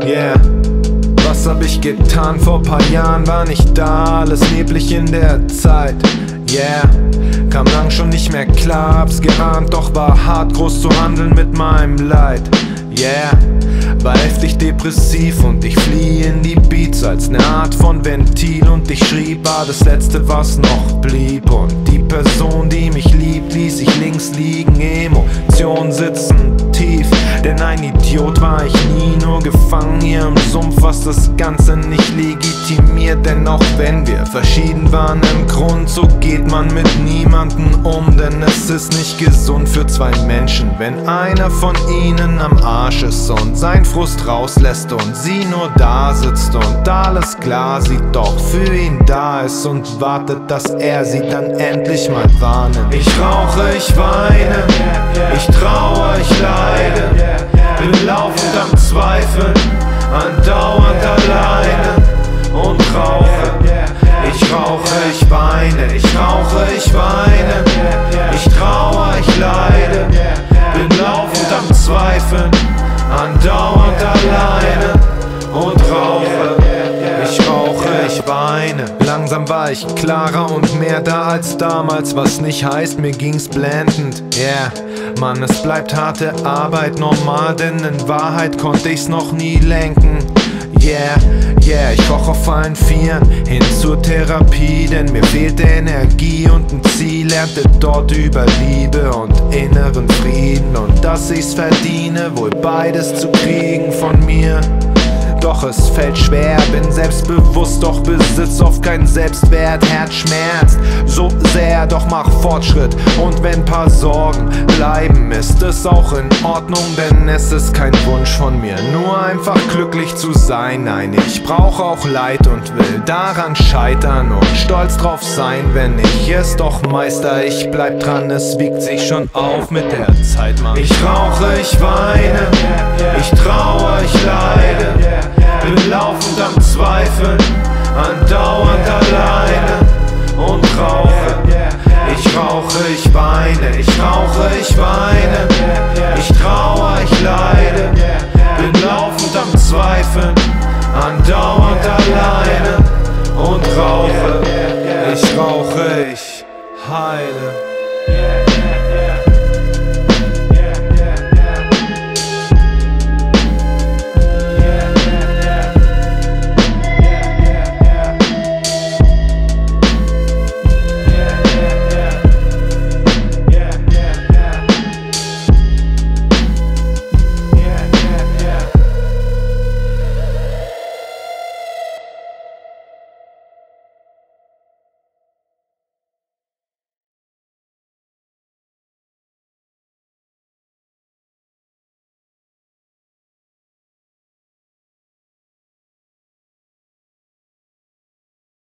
Yeah. Was hab ich getan? Vor paar Jahren war nicht da, alles neblig in der Zeit. Yeah, kam lang schon nicht mehr klar, hab's geahnt, doch war hart groß zu handeln mit meinem Leid. Yeah, war heftig depressiv und ich fliehe in die Beats als ne Art von Ventil. Und ich schrieb, war das Letzte, was noch blieb. Und die Person, die mich liebt, ließ ich links liegen. Emotionen sitzen tief, denn ein Idiot war ich nie, nur gefangen hier im Sumpf, was das Ganze nicht legitimiert. Denn auch wenn wir verschieden waren im Grund, so geht man mit niemanden um. Denn es ist nicht gesund für zwei Menschen, wenn einer von ihnen am Arsch ist und sein Frust rauslässt und sie nur da sitzt und alles klar sieht, doch für ihn da ist und wartet, dass er sie dann endlich mal wahrnimmt. Ich rauche, ich weine, ich trauere, ich leide, bin laufend am Zweifeln, andauernd alleine und rauche. Ich rauche, ich weine, ich rauche, ich weine, ich trauere, ich leide, bin laufend am Zweifeln, andauernd alleine und rauche. Ich rauche, ich weine. Langsam war ich klarer und mehr da als damals, was nicht heißt, mir ging's blendend. Yeah, Mann, es bleibt harte Arbeit normal, denn in Wahrheit konnte ich's noch nie lenken. Yeah, yeah, ich koch auf allen Vieren hin zur Therapie, denn mir fehlte Energie und ein Ziel. Lernte dort über Liebe und inneren Frieden und dass ich's verdiene, wohl beides zu kriegen von mir. Doch es fällt schwer, bin selbstbewusst, doch besitz oft keinen Selbstwert. Herz schmerzt so sehr, doch mach Fortschritt. Und wenn paar Sorgen bleiben, ist es auch in Ordnung, denn es ist kein Wunsch von mir, nur einfach glücklich zu sein. Nein, ich brauche auch Leid und will daran scheitern und stolz drauf sein, wenn ich es doch meister. Ich bleib dran, es wiegt sich schon auf mit der Zeit, Mann. Ich rauche, ich weine, ich trauere, ich leide, bin laufend am Zweifeln, andauernd alleine und rauche. Ich rauche, ich weine, ich rauche, ich weine, ich trauere, ich leide, bin laufend am Zweifeln, andauernd alleine und rauche. Ich rauche, ich heile.